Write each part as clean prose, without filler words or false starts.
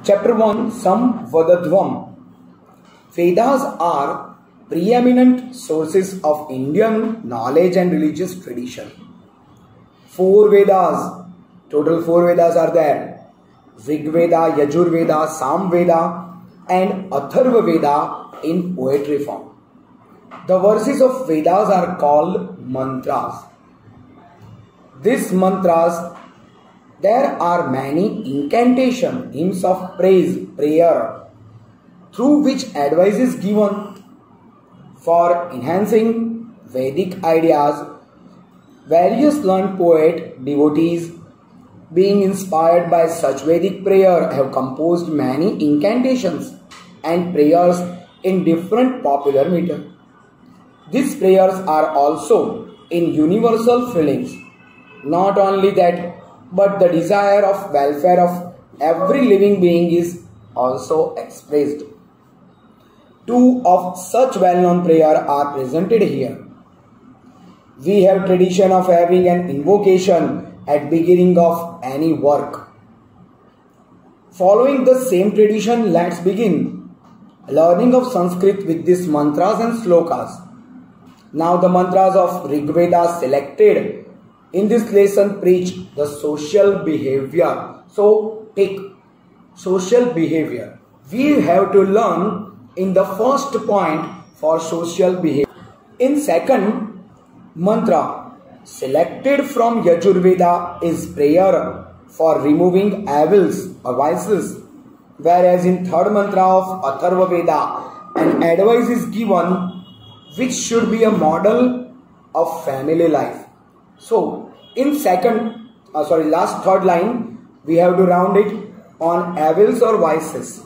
Chapter 1 Samvadadvam. Vedas are preeminent sources of Indian knowledge and religious tradition. Four Vedas, total four Vedas are there: Rig Veda, Yajur Veda, Sam Veda, and Atharva Veda in poetry form. The verses of Vedas are called mantras. These mantras, there are many incantation, hymns of praise, prayer, through which advice is given for enhancing Vedic ideas. Various learned poet, devotees, being inspired by such Vedic prayer, have composed many incantations and prayers in different popular meter. These prayers are also in universal feelings. Not only that, but the desire of welfare of every living being is also expressed. Two of such well-known prayer are presented here. We have tradition of having an invocation at beginning of any work. Following the same tradition, let's begin learning of Sanskrit with these mantras and slokas. Now the mantras of Rig Veda selected in this lesson preach the social behavior. So take social behavior. We have to learn in the first point for social behavior. In second mantra selected from Yajur Veda is prayer for removing evils or vices, whereas in third mantra of Atharva Veda an advice is given which should be a model of family life. So in last third line we have to round it on evils or vices.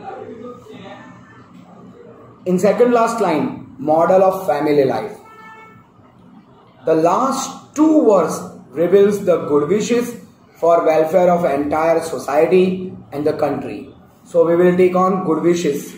In second last line, model of family life. The last two verses reveals the good wishes for welfare of entire society and the country. So we will take on good wishes.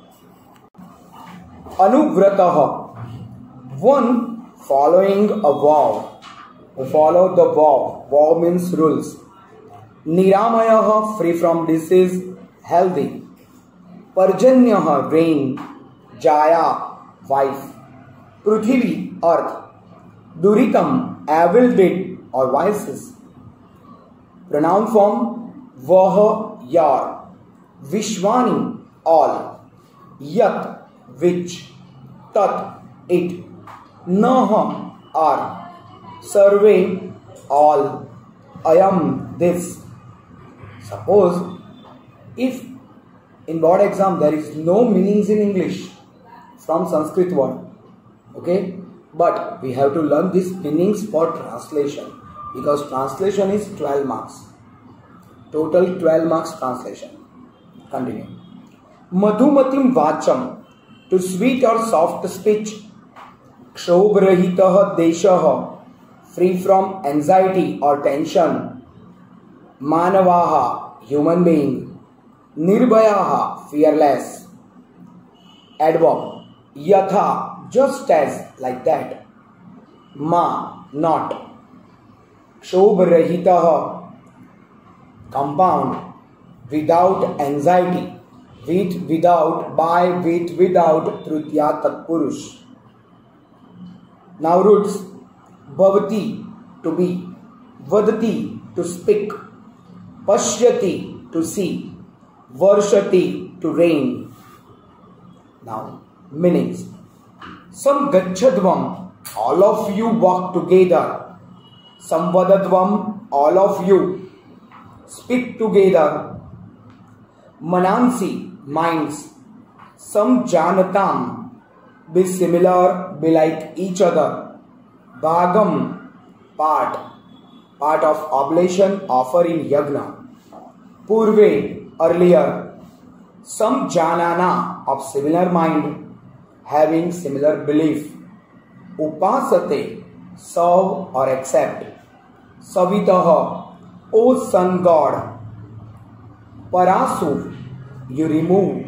Anuvrataha, one following a vow. Follow the vow. Vow means rules. Niramayaha, free from disease, healthy. Parjanyaha, rain. Jaya, wife. Prithvi, earth. Duritam, evil deed or vices. Pronoun form Vaha, yar. Vishwani, all. Yat, which. Tat, it. Naha, are. Survey, all. Ayam, this. Suppose if in board exam there is no meanings in English from Sanskrit word, okay, but we have to learn these meanings for translation, because translation is 12 marks, total 12 marks translation. Continue. Madhumatim vacham, to sweet or soft speech. Kshobrahitah deshaha, free from anxiety or tension. Manavaha, human being. Nirbhayaha, fearless. Adverb, yatha, just as, like that. Ma, not. Kshobrahitaha, compound, without anxiety. With, without, by, with, without, trutya tatpurush. Now roots. Bhavati, to be. Vadati, to speak. Pashyati, to see. Varshati, to rain. Now meanings. Samgachadvam, all of you walk together. Samvadadvam, all of you speak together. Manansi, minds. Samjanatam, be similar, be like each other. Bhagam, part of oblation offer in yagna. Purve, earlier. Samjanana, of similar mind, having similar belief. Upasate, serve or accept. Savitaha, O sun god. Parasu, you remove.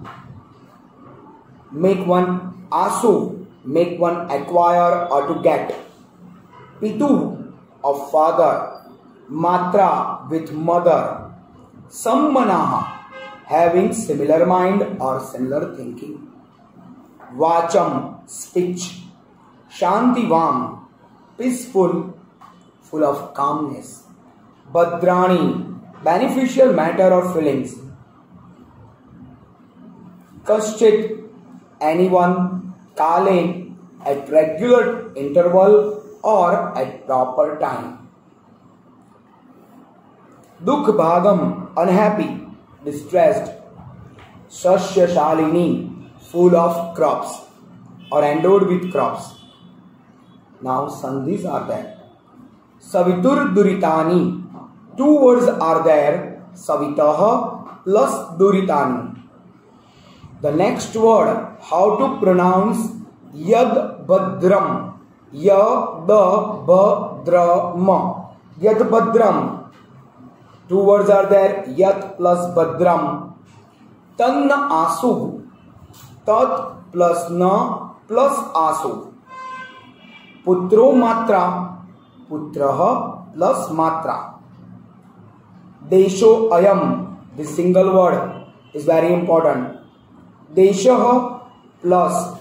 Make one asu, make one acquire or to get. Pitu, of father. Matra, with mother. Sammanaha, having similar mind or similar thinking. Vacham, speech. Shantivam, peaceful, full of calmness. Bhadrani, beneficial matter or feelings. Kaschit, anyone. Kale, at regular interval or at proper time. Dukh bhagam, unhappy, distressed. Sashya shalini, full of crops or endowed with crops. Now sandhis are there. Savitur duritani, two words are there. Savitaha plus duritani. The next word, how to pronounce Yad Badram. Yad Badram. Yad Badram. Two words are there. Yat plus Badram. Tan Asu. Tat plus Na plus Asu. Putro Matra. Putraha plus Matra. Desho Ayam. This single word is very important. Deshaha plus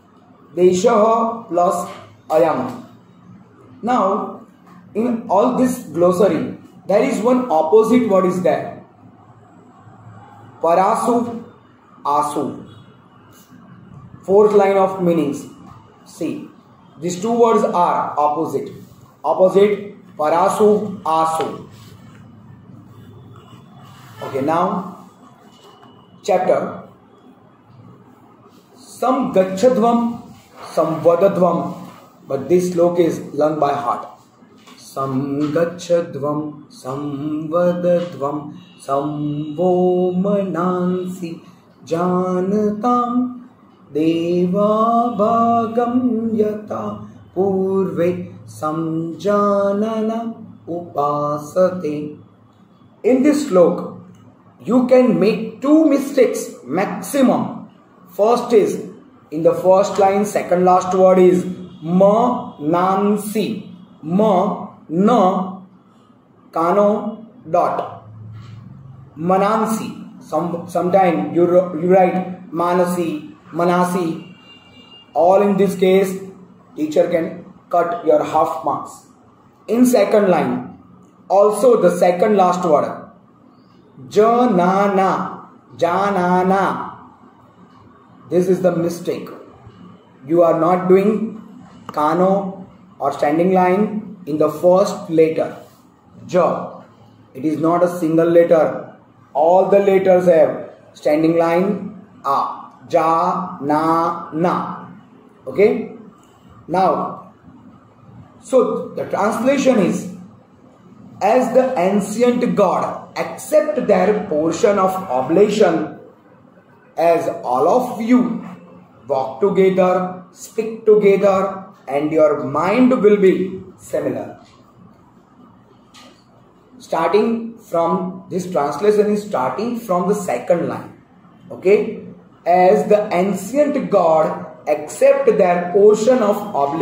ayam. Now, in all this glossary, there is one opposite word is there. Parasu, asu. Fourth line of meanings. See, these two words are opposite. Opposite, parasu, asu. Okay, now, chapter. Some gachadvam, some vadadvam, but this slok is learned by heart. Some gachadvam, some vadadvam, some vomanansi janatam deva bhagam yata purve samjanana upasate. In this slok, you can make two mistakes maximum. First is, in the first line, second last word is ma nansi. Ma na kano dot. Manansi. Sometime you write manasi, manasi. All in this case, teacher can cut your half marks. In second line, also the second last word. Janana. Janana. This is the mistake. You are not doing kano or standing line in the first letter. Ja. It is not a single letter. All the letters have standing line a. Ja, na, na. Okay. Now, so the translation is, as the ancient god accept their portion of oblation, as all of you walk together, speak together, and your mind will be similar. Starting from this translation is starting from the second line. Okay, as the ancient god accept their portion of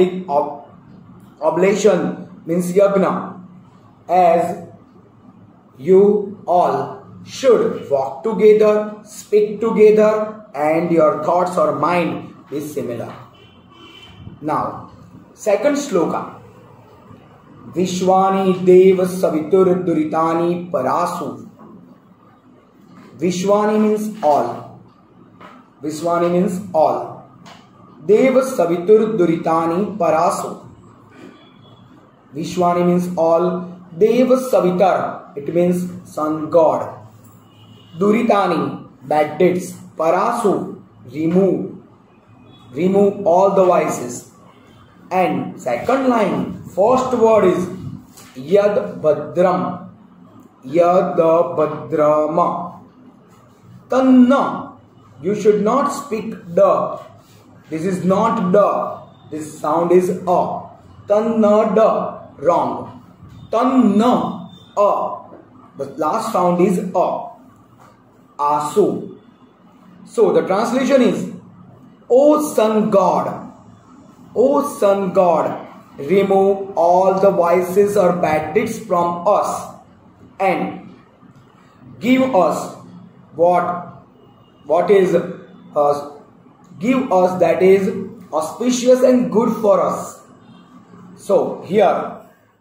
oblation means yagna, as you all should walk together, speak together, and your thoughts or mind is similar. Now, second sloka. Vishwani Deva Savitur Duritani Parasu. Vishwani means all. Vishwani means all. Deva Savitur Duritani Parasu. Vishwani means all. Deva Savitar, it means sun god. Duritani, bad deeds. Parasu, remove all the vices. And second line, first word is Yad Badram. Yad Badrama. Tanna. You should not speak the. This is not the. This sound is a. Tanna da. Wrong. Tanna a. The last sound is a. Asu. So the translation is, O sun god. O sun god, remove all the vices or bad deeds from us and give us what is give us that is auspicious and good for us. So here,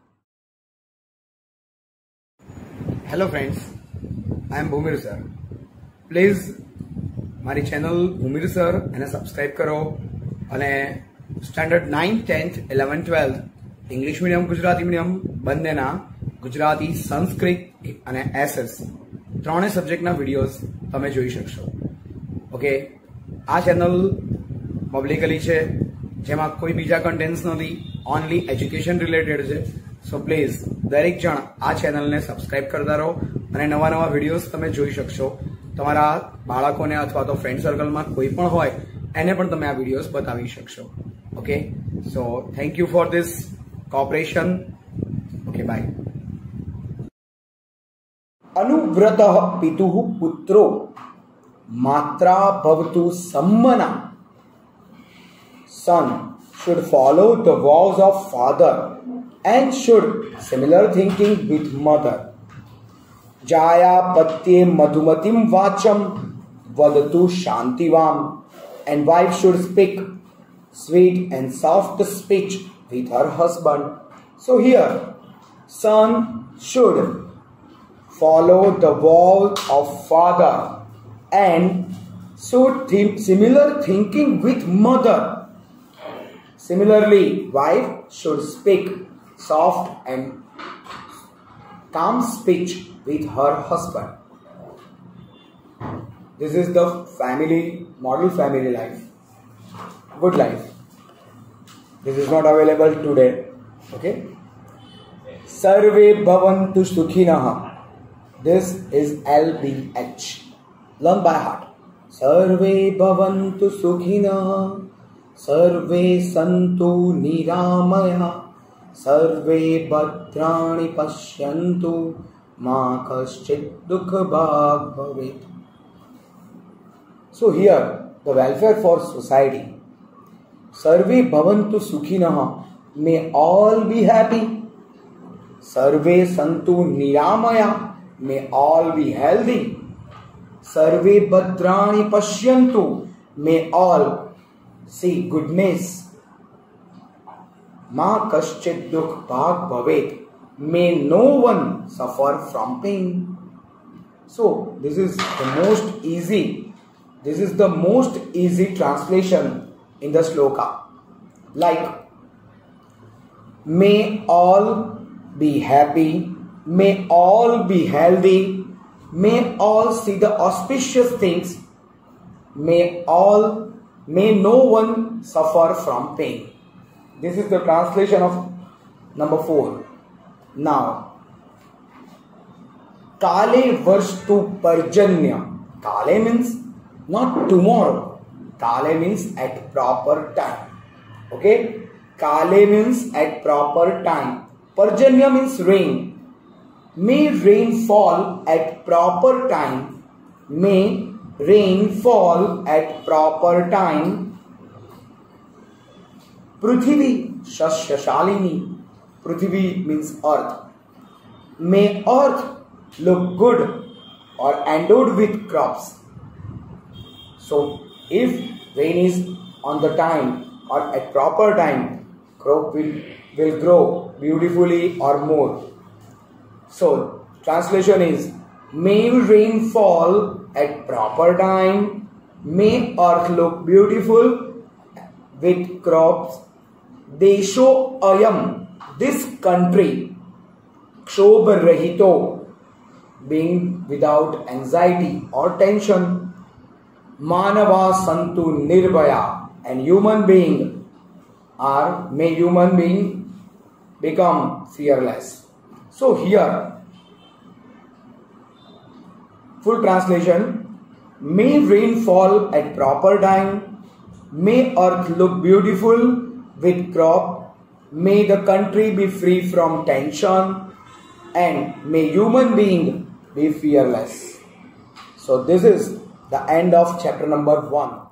hello friends, I am Bhumir sir. Please મારી channel Bhumir sir એને subscribe કરો અને standard 9th 10th 11th 12th English medium Gujarati medium બંનેના ગુજરાતી સંસ્કૃત અને SS ત્રણેય સબ્જેક્ટના videos તમે જોઈ શકશો. ઓકે, આ ચેનલ પબ્લિકલી છે જેમાં કોઈ બીજા કન્ટેન્ટ્સ નથી, ઓનલી એજ્યુકેશન રિલેટેડ છે. સો પ્લીઝ દરેક જણ આ ચેનલને સબસ્ક્રાઇબ કરતા રહો અને નવા નવા વિડીયોઝ તમે જોઈ શકશો. તમારા બાળકોને અથવા તો ફ્રેન્ડ સર્કલમાં કોઈ પણ હોય એને પણ તમે આ વિડીયોઝ બતાવી શકશો. Okay, so thank you for this cooperation. Okay, bye. અનુવ્રતઃ પિતુઃ પુત્રો માત્રા ભવતુ સમ્મના. Son should follow the vows of father and should similar thinking with mother. Jaya patye madhumatim vacham vadatu shantivam. And wife should speak sweet and soft speech with her husband. So here, son should follow the vows of father and should similar thinking with mother. Similarly, wife should speak soft and calm speech with her husband. This is the model family life, good life. This is not available today. Okay. Sarve bhavantu sukhinah. This is LBH. Learn by heart. Sarve bhavantu sukhinah. Sarve santu niramaya. Sarve bhadrani pashyantu. Ma kaschit dukha bhag bhavet. So here, the welfare for society. Sarve bhavantu sukhinah. May all be happy. Sarve santu niramaya. May all be healthy. Sarve bhadrani pashyantu. May all see goodness. Ma kaschit dukh bhag bhavet. May no one suffer from pain. So this is the most easy translation in the sloka. Like, may all be happy, may all be healthy, may all see the auspicious things, may no one suffer from pain. This is the translation of number 4. Now, Kale varshtu parjanya. Kale means not tomorrow. Kale means at proper time. Okay? Kale means at proper time. Parjanya means rain. May rain fall at proper time. May rain fall at proper time. Prithvi shasya shalini. Prithvi means earth. May earth look good or endowed with crops. So if rain is on the time or at proper time, crop will grow beautifully or more. So translation is, may rain fall at proper time, may earth look beautiful with crops. Desho ayam, this country, kshobha rahito, being without anxiety or tension. Manava santu nirbhaya, and may human being become fearless. So here, full translation, may rain fall at proper time, may earth look beautiful with crop, may the country be free from tension, and may human being be fearless. So this is the end of chapter number 1.